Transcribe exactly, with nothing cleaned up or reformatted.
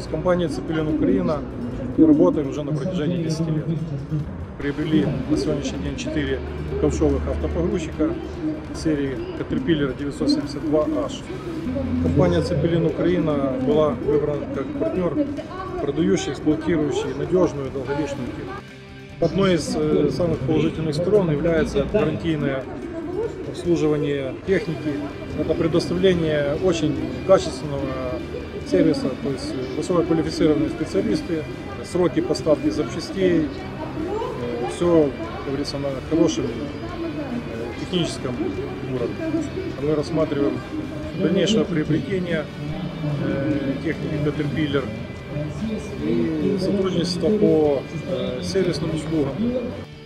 компанией «Цепелин Украина» мы работаем уже на протяжении десяти лет. Приобрели на сегодняшний день четыре ковшовых автопогрузчика серии Caterpillar девятьсот семьдесят два аш. Компания «Цепелин Украина» была выбрана как партнер, продающий, эксплуатирующий надежную и долговечную технику. Одной из э, самых положительных сторон является гарантийное обслуживание техники, это предоставление очень качественного сервиса, то есть высококвалифицированные специалисты, сроки поставки запчастей, э, все, как говорится, на хорошем э, техническом уровне. Мы рассматриваем дальнейшее приобретение э, техники Caterpillar и сотрудничество по э, сервисным услугам.